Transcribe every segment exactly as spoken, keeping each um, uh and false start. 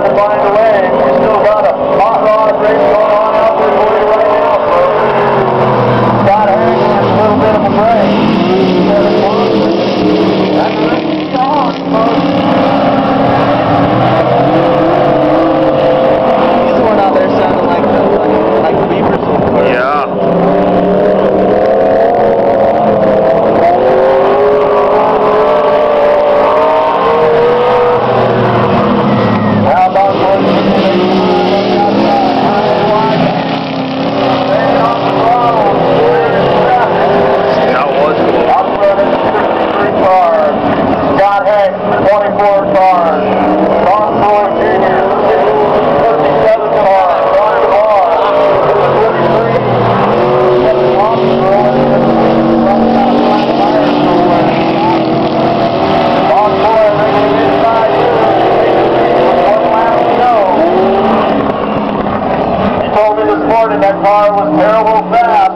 trying to find a way. We still got a hot rod race going on out there for you right now, folks. Got to hang in a little bit of a break. That's really on, folks. He's the one out there sounding like the like, like the beavers. Yeah. How about those? That was cool. I'm running sixty-three cars. Scott Hank, twenty-four cars. Don Floyd Junior, fifty-seven cars. Don DeMar, fifty-three. Kevin Thompson rolling in from the fire somewhere. Don Floyd racing inside here. One lap to go. He told me this morning that car was terrible fast.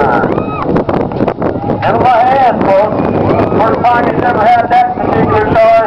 In my hand, folks. First time he's ever had that particular car